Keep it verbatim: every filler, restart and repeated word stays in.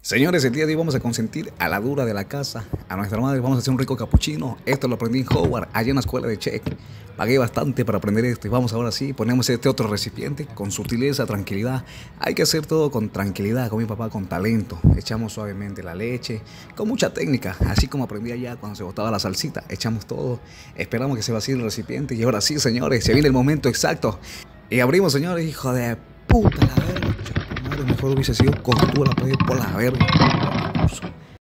Señores, el día de hoy vamos a consentir a la dura de la casa, a nuestra madre. Vamos a hacer un rico capuchino. Esto lo aprendí en Howard, allá en la escuela de Check. Pagué bastante para aprender esto y vamos ahora sí, ponemos este otro recipiente con sutileza, tranquilidad. Hay que hacer todo con tranquilidad, con mi papá, con talento. Echamos suavemente la leche, con mucha técnica, así como aprendí allá cuando se botaba la salsita. Echamos todo, esperamos que se vacíe el recipiente y ahora sí, señores, se viene el momento exacto. Y abrimos, señores, hijo de puta la verga. Madre, mejor hubiese sido costura pues, por la verga.